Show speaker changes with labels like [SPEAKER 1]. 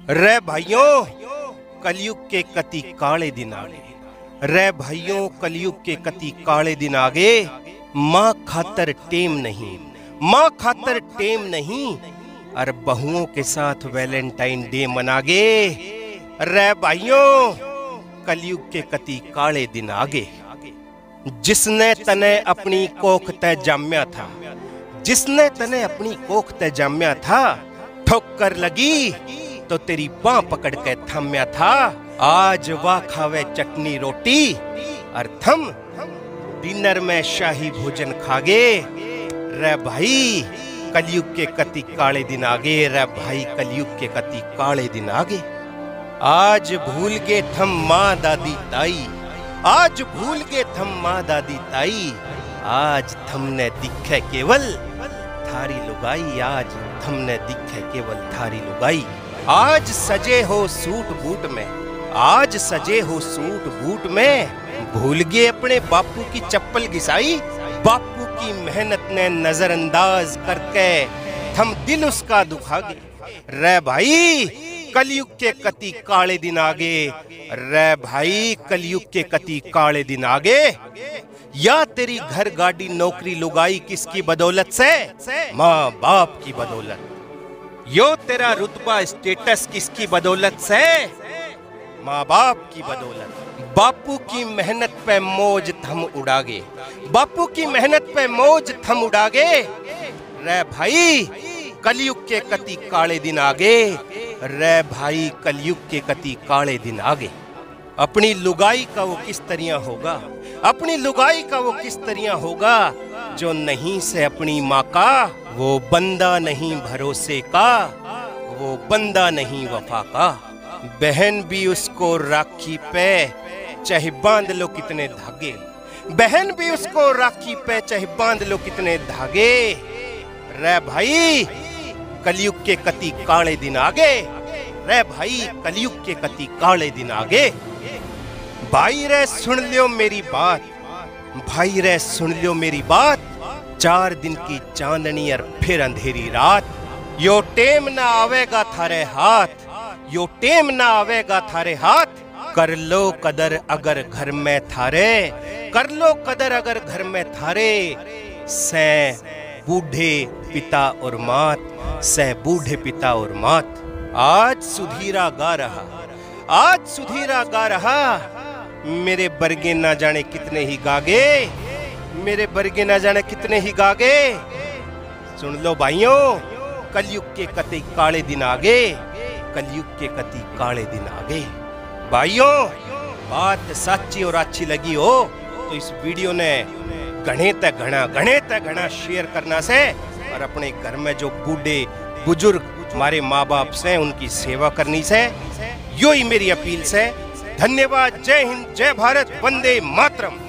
[SPEAKER 1] रे भाइयों, कलयुग के कति काले दिन आगे। रे भाइयों, कलयुग के कति काले दिन आगे। माँ खातर टेम नहीं, माँ खातर टेम नहीं, और बहुओं के साथ वैलेंटाइन डे मनागे। रे भाइयों, कलयुग के कति काले दिन आगे। जिसने तने अपनी कोख तय जाम्या था, जिसने तने अपनी कोख तय जाम्या था, ठोकर लगी तो तेरी बाँ पकड़ के थम्या था। आज वाह खावे चटनी रोटी, और थम डिनर में शाही भोजन खागे। रे भाई, कलयुग के कति काले दिन आगे। रे भाई, कलयुग के कति काले दिन आगे। आज भूल गए थम माँ दादी ताई, आज भूल गए थम माँ दादी ताई। आज थमने दिखे केवल थारी लुगाई, आज थमने दिखे केवल थारी लुगाई। आज सजे हो सूट बूट में, आज सजे हो सूट बूट में, भूल गए अपने बापू की चप्पल घिसाई। बापू की मेहनत ने नजरअंदाज करके थम दिल उसका दुखागे। रे भाई, कलयुग के कति काले दिन आगे। रे भाई, कलयुग के कति काले दिन आगे। या तेरी घर गाड़ी नौकरी लुगाई किसकी बदौलत से? माँ बाप की बदौलत। यो तेरा रुतबा स्टेटस किसकी बदौलत से? माँ बाप की बदौलत। बापू की मेहनत पे मौज थम उड़ागे, बापू की मेहनत पे मौज थम उड़ागे। रे भाई, कलयुग के कति काले दिन आगे। रे भाई, कलयुग के कति काले दिन आगे। अपनी लुगाई का वो किस तरह होगा, अपनी लुगाई का वो किस तरह होगा, जो नहीं से अपनी माँ का। वो बंदा नहीं भरोसे का, वो बंदा नहीं वफा का। बहन भी उसको राखी पे चाहे बांध लो कितने धागे, बहन भी उसको राखी पे चाहे बांध लो कितने धागे। रे भाई, कलयुग के कति काले दिन आगे। रे भाई, कलयुग के कति काले दिन आगे। भाई रे सुन लियो मेरी बात, भाई रे सुन लियो मेरी बात। 4 दिन की चांदनी और फिर अंधेरी रात। यो टेम ना आवेगा थारे हाथ, यो टेम ना आवेगा थारे हाथ। कर लो कदर अगर घर में थारे, कर लो कदर अगर घर में थारे। से बूढ़े पिता और मात, से बूढ़े पिता और मात। आज सुधीरा गा रहा, आज सुधीरा गा रहा। मेरे बरगे ना जाने कितने ही गागे, मेरे बरगे ना जाने कितने ही गागे। सुन लो भाइयों, कलयुग के कति काले दिन आगे, कलयुग के कति काले दिन आगे। भाइयों, बात सच्ची और अच्छी लगी हो तो इस वीडियो ने घणे ते घना शेयर करना से, और अपने घर में जो बूढ़े बुजुर्ग हमारे माँ बाप से उनकी सेवा करनी से। यो ही मेरी अपील से। धन्यवाद। जय हिंद, जय भारत, वंदे मातरम।